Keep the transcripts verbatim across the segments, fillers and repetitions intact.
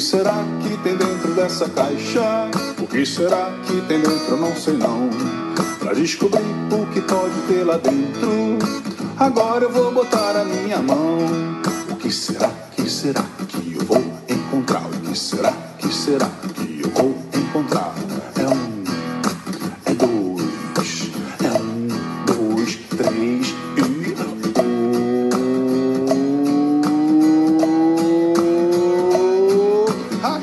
será que tem dentro dessa caixa? O que será que tem dentro? Não sei não. Pra descobrir o que pode ter lá dentro, agora eu vou botar a minha mão. O que será, que será que eu vou encontrar? O que será, que será que eu vou encontrar? É um, é dois, é um, dois, três e... oh,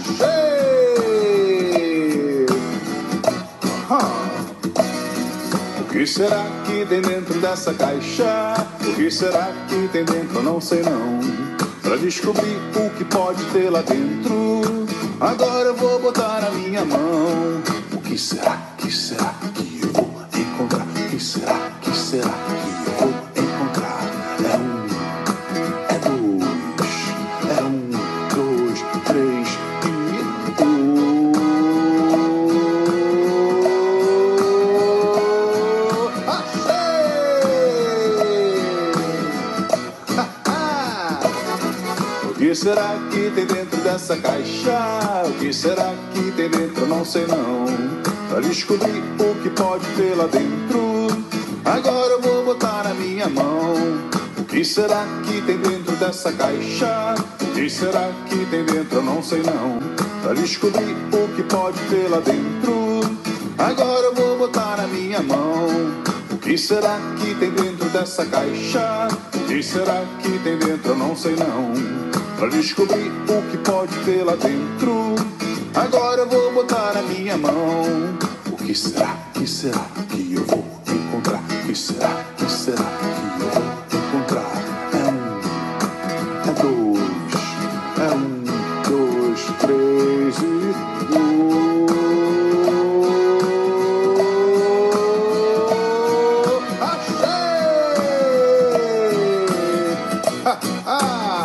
achei! Aham. O que será que tem dentro dessa caixa? O que será que tem dentro? Não sei não. Pra descobrir o que pode ter lá dentro, agora eu vou botar a minha mão. O que será, que será que eu vou encontrar? O que será, que será que eu vou encontrar? É um, é dois, é um, dois, três e... oh, achei! O que será que tem dentro dessa caixa? O que será que tem dentro? Não sei não. Pra descobrir o que pode ter lá dentro, agora eu vou botar a minha mão. O que será que tem dentro dessa caixa? O que será que tem dentro? Não sei não. Pra descobrir o que pode ter lá dentro, agora eu vou botar a minha mão. O que será que tem dentro dessa caixa? O que será que tem dentro? Não sei não. Pra descobrir o que pode ter lá dentro, agora eu vou botar a minha mão. O que será, que será que eu vou encontrar? O que será, que será que eu vou encontrar? É um, é dois, é um, dois, três e... oh, achei! Ha, ha!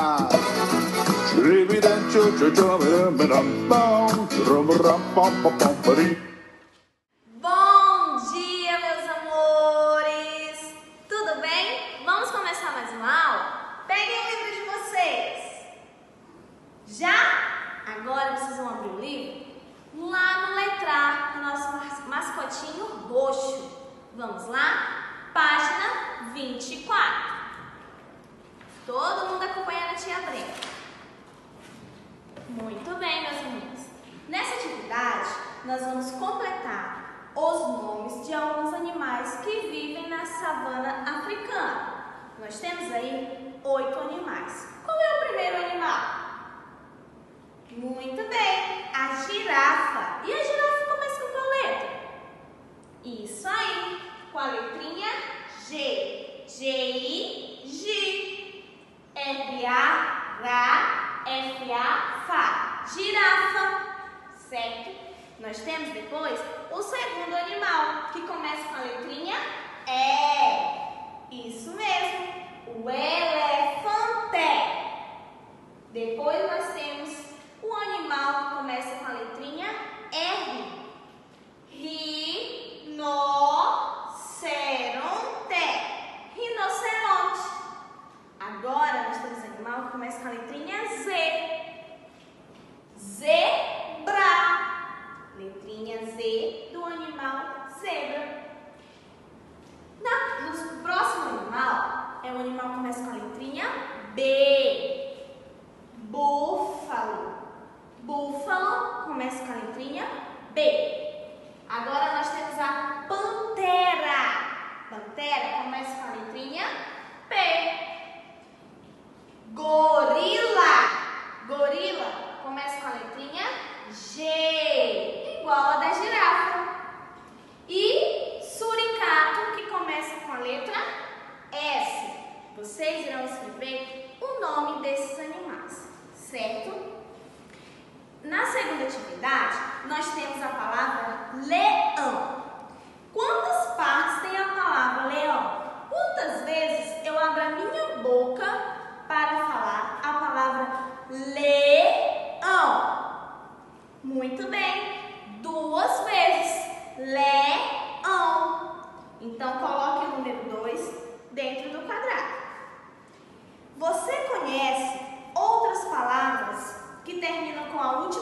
Bom dia, meus amores! Tudo bem? Vamos começar mais uma aula? Peguem o livro de vocês. Já? Agora vocês vão abrir o livro lá no letrar do nosso mascotinho roxo. Vamos lá? Página vinte e quatro. Todo mundo acompanhando a tia Brenda. Muito bem, meus amigos. Nessa atividade, nós vamos completar os nomes de alguns animais que vivem na savana africana. Nós temos aí oito animais. Qual é o primeiro animal? Muito bem, a girafa. E a girafa começa com qual letra? Isso aí, com a letrinha G. G I G. R A Ra F A Fá. Girafa. Certo? Nós temos depois o segundo animal, que começa com a letrinha E. Isso mesmo, o elefante. Depois nós temos o animal que começa com a letrinha R. Rinoceronte. Rinoceronte. Agora nós temos o animal que começa com a letrinha Z. Zebra. Letrinha Z do animal zebra. Na, no próximo animal é o animal que começa com a letrinha B. Búfalo. Búfalo começa com a letrinha B. Agora nós temos a pantera. Pantera começa com a letrinha P. Gorila. Gorila começa com a letrinha G, igual a da girafa. E suricato, que começa com a letra S. Vocês irão escrever o nome desses animais, certo? Na segunda atividade, nós temos a palavra leão. Quantas partes tem a palavra leão? Quantas vezes eu abro a minha boca para falar a palavra leão? Muito bem, duas vezes, leão. Então, coloque o número dois dentro do quadrado. Você conhece outras palavras que terminam com a última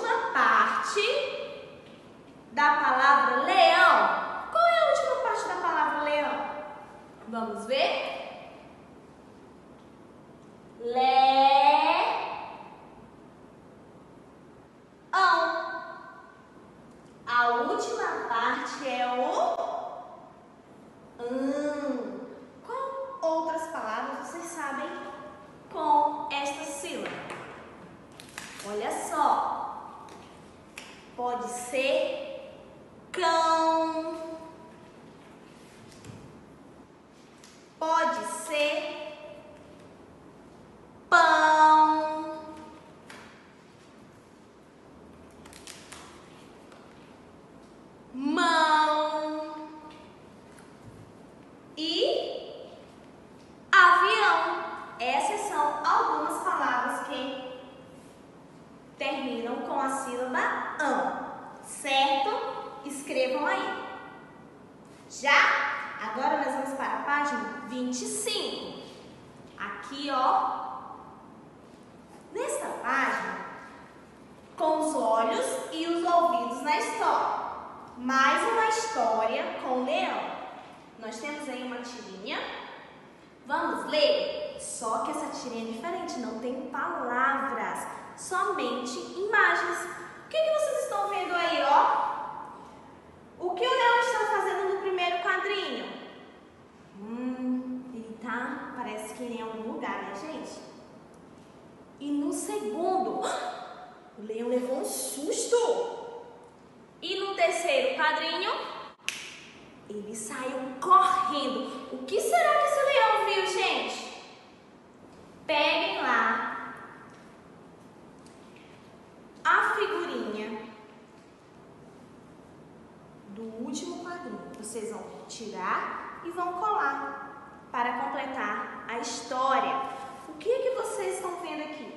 palavras, somente imagens. O que, que vocês estão vendo aí, ó? O que o leão está fazendo no primeiro quadrinho? Hum, ele tá, parece que em algum lugar, né, gente? E no segundo, o leão levou um susto. E no terceiro quadrinho, ele saiu correndo. O que será que esse leão viu, gente? Peguem lá a figurinha do último quadrinho. Vocês vão tirar e vão colar para completar a história. O que é que vocês estão vendo aqui?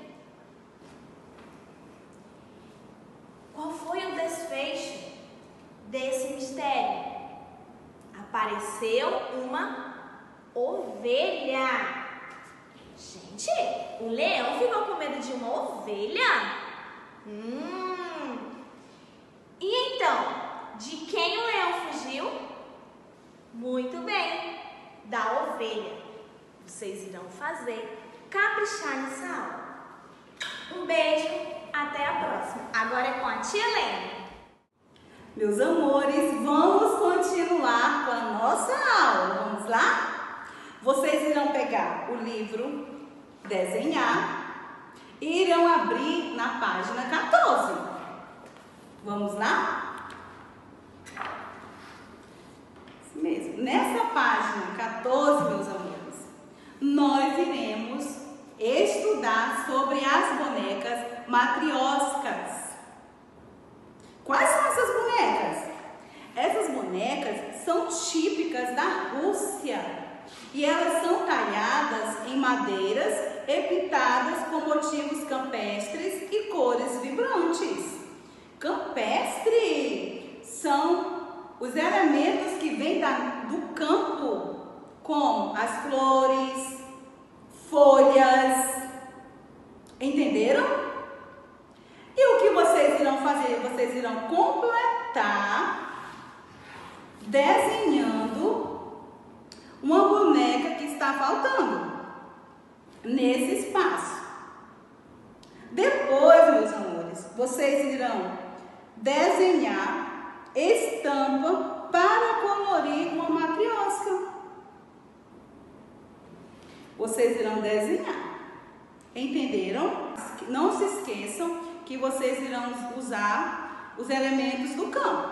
Qual foi o desfecho desse mistério? Apareceu uma ovelha. Gente, o leão ficou com medo de uma ovelha? Hum. E então, de quem o leão fugiu? Muito bem, da ovelha. Vocês irão fazer, caprichar nessa aula. Um beijo, até a próxima. Agora é com a tia Helena. Meus amores, vamos continuar com a nossa aula. Vamos lá? Vocês irão pegar o livro, desenhar e irão abrir na página quatorze. Vamos lá? Isso mesmo. Nessa página quatorze, meus amores, nós iremos estudar sobre as bonecas matrioscas. Quais são essas bonecas? Essas bonecas são típicas da Rússia e elas são talhadas em madeiras e pintadas com motivos campestres e cores vibrantes. Campestre são os elementos que vêm da, do campo, como as flores, folhas. Entenderam? E o que vocês irão fazer? Vocês irão completar desenhando uma boneca que está faltando nesse espaço. Depois, meus amores, vocês irão desenhar estampa para colorir uma matriosca. Vocês irão desenhar. Entenderam? Não se esqueçam que vocês irão usar os elementos do campo.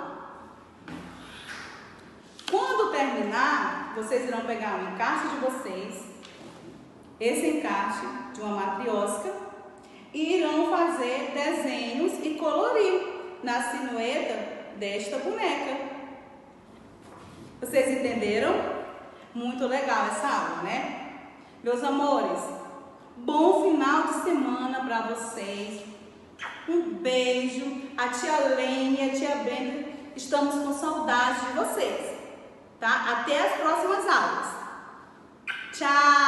Quando terminar, vocês irão pegar o encarte de vocês, esse encarte de uma matriosca, e irão fazer desenhos e colorir na silhueta desta boneca. Vocês entenderam? Muito legal essa aula, né? Meus amores, bom final de semana para vocês. Um beijo. A tia Lene e a tia Brenda, estamos com saudade de vocês, tá? Até as próximas aulas. Tchau!